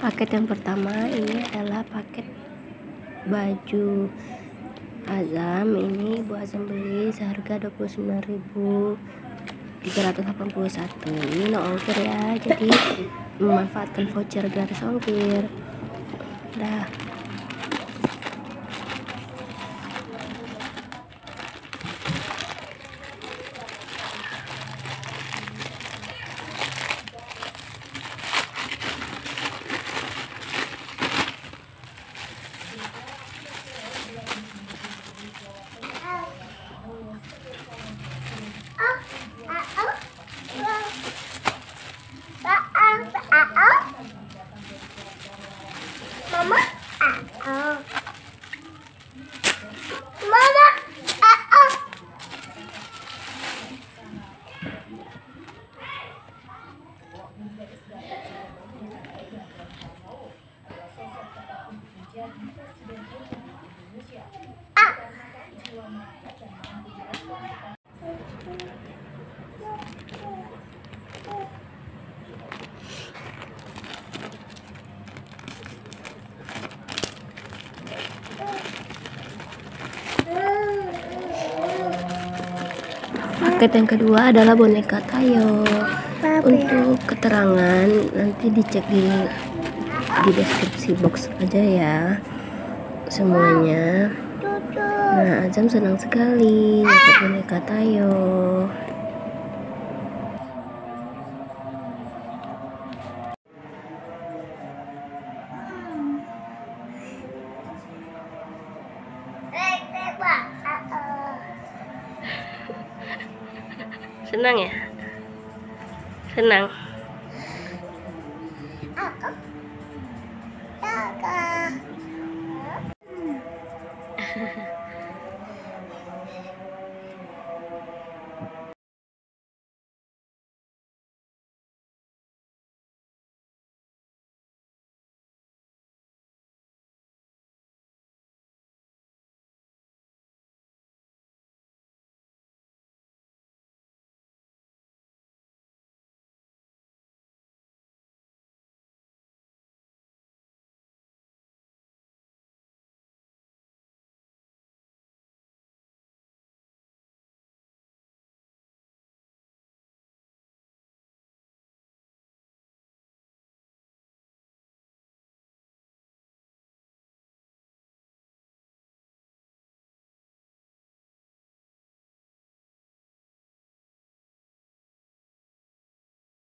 Paket yang pertama ini adalah paket baju Azam. Ini Bu Azam beli seharga 29.381. Ini no ongkir ya, jadi memanfaatkan voucher gratis ongkir. Dah. Mama, Paket yang kedua adalah boneka Tayo. Untuk keterangan nanti dicek di deskripsi box aja ya semuanya. Nah, Azam senang sekali dapat boneka Tayo. Senang ya? Senang.